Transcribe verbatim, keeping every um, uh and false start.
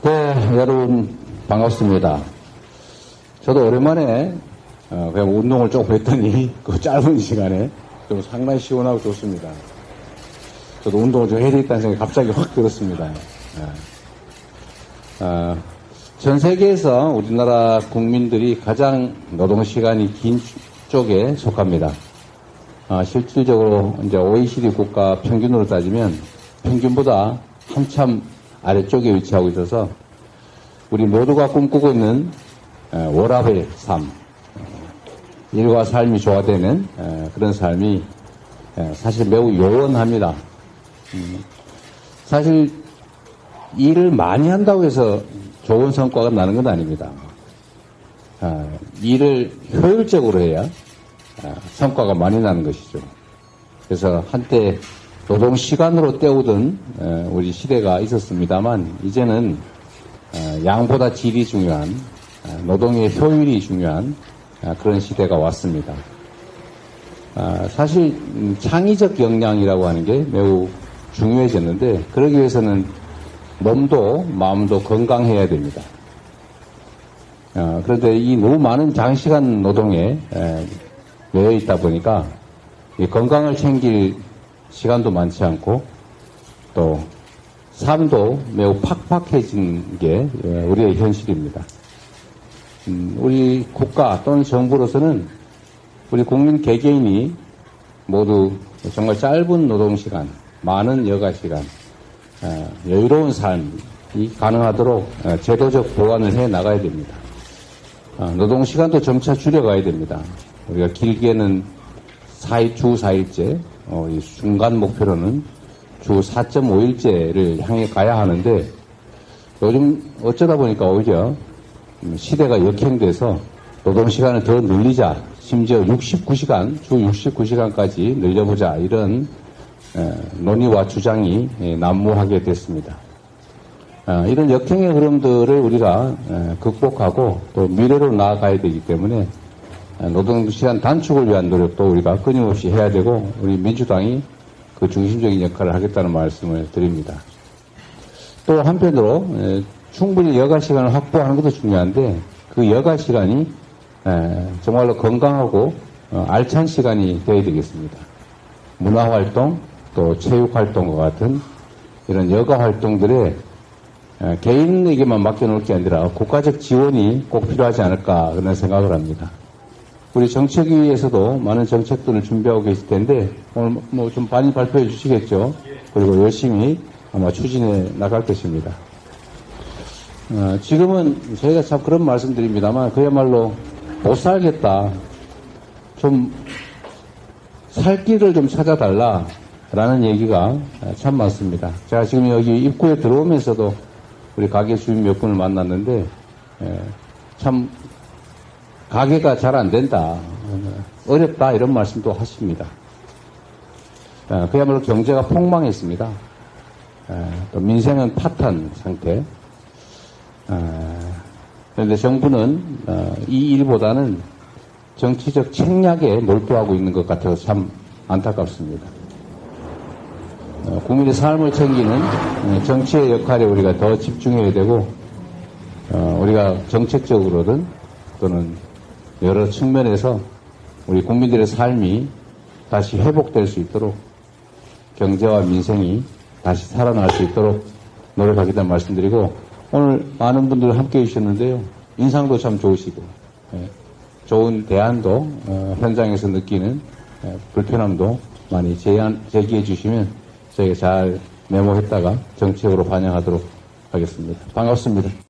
네, 여러분 반갑습니다. 저도 오랜만에 어, 그냥 운동을 조금 했더니 그 짧은 시간에 좀 상당히 시원하고 좋습니다. 저도 운동을 좀 해야 되겠다는 생각이 갑자기 확 들었습니다. 네. 어, 전 세계에서 우리나라 국민들이 가장 노동시간이 긴 쪽에 속합니다. 어, 실질적으로 이제 오이시디 국가 평균으로 따지면 평균보다 한참 아래쪽에 위치하고 있어서 우리 모두가 꿈꾸고 있는 워라밸 삶, 일과 삶이 조화되는 그런 삶이 사실 매우 요원합니다. 사실 일을 많이 한다고 해서 좋은 성과가 나는 건 아닙니다. 일을 효율적으로 해야 성과가 많이 나는 것이죠. 그래서 한때 노동 시간으로 때우던 우리 시대가 있었습니다만 이제는 양보다 질이 중요한 노동의 효율이 중요한 그런 시대가 왔습니다. 사실 창의적 역량이라고 하는 게 매우 중요해졌는데 그러기 위해서는 몸도 마음도 건강해야 됩니다. 그런데 이 너무 많은 장시간 노동에 매여 있다 보니까 이 건강을 챙길 시간도 많지 않고 또 삶도 매우 팍팍해진 게 우리의 현실입니다. 음, 우리 국가 또는 정부로서는 우리 국민 개개인이 모두 정말 짧은 노동시간, 많은 여가시간, 여유로운 삶이 가능하도록 제도적 보완을 해 나가야 됩니다. 노동시간도 점차 줄여가야 됩니다. 우리가 길게는 주 사 일제, 어, 이 중간 목표로는 주 사 점 오 일제를 향해 가야 하는데 요즘 어쩌다 보니까 오히려 시대가 역행돼서 노동시간을 더 늘리자, 심지어 육십구 시간, 주 육십구 시간까지 늘려보자 이런 에, 논의와 주장이 에, 난무하게 됐습니다. 아, 이런 역행의 흐름들을 우리가 에, 극복하고 또 미래로 나아가야 되기 때문에 노동시간 단축을 위한 노력도 우리가 끊임없이 해야 되고 우리 민주당이 그 중심적인 역할을 하겠다는 말씀을 드립니다. 또 한편으로 충분히 여가시간을 확보하는 것도 중요한데 그 여가시간이 정말로 건강하고 알찬 시간이 되어야 되겠습니다. 문화활동 또 체육활동과 같은 이런 여가활동들에 개인에게만 맡겨놓을 게 아니라 국가적 지원이 꼭 필요하지 않을까 그런 생각을 합니다. 우리 정책위에서도 많은 정책들을 준비하고 계실 텐데 오늘 뭐 좀 많이 발표해 주시겠죠. 그리고 열심히 아마 추진해 나갈 것입니다. 어, 지금은 저희가 참 그런 말씀드립니다만 그야말로 못 살겠다. 좀 살 길을 좀 찾아달라라는 얘기가 참 많습니다. 제가 지금 여기 입구에 들어오면서도 우리 가게 주인 몇 분을 만났는데 에, 참 가게가 잘 안 된다. 어렵다. 이런 말씀도 하십니다. 그야말로 경제가 폭망했습니다. 또 민생은 파탄 상태. 그런데 정부는 이 일보다는 정치적 책략에 몰두하고 있는 것 같아서 참 안타깝습니다. 국민의 삶을 챙기는 정치의 역할에 우리가 더 집중해야 되고 우리가 정책적으로든 또는 여러 측면에서 우리 국민들의 삶이 다시 회복될 수 있도록 경제와 민생이 다시 살아날 수 있도록 노력하겠다는 말씀드리고 오늘 많은 분들 함께해 주셨는데요. 인상도 참 좋으시고 예, 좋은 대안도 어, 현장에서 느끼는 예, 불편함도 많이 제안, 제기해 주시면 저희가 잘 메모했다가 정책으로 반영하도록 하겠습니다. 반갑습니다.